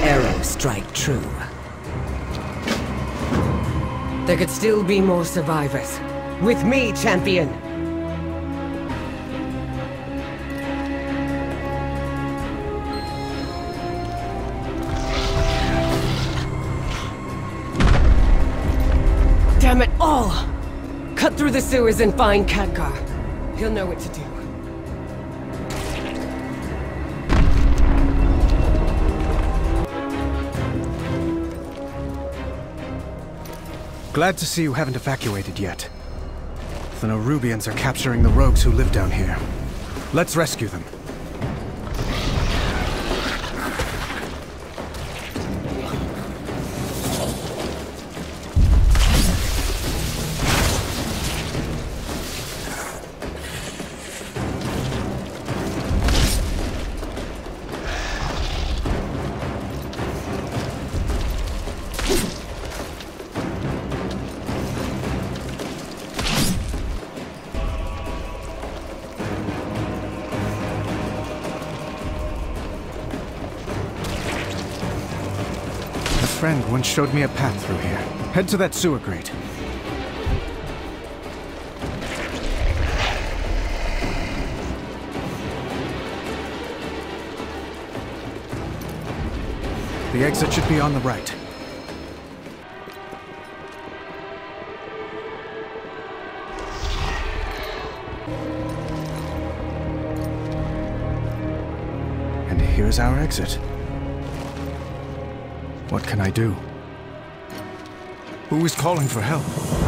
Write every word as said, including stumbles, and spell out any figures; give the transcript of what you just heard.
arrows strike true. There could still be more survivors. With me, champion! Damn it all! Cut through the sewers and find Khadgar. He'll know what to do. Glad to see you haven't evacuated yet. The Nerubians are capturing the rogues who live down here. Let's rescue them. A friend once showed me a path through here. Head to that sewer grate. The exit should be on the right. And here's our exit. What can I do? Who is calling for help?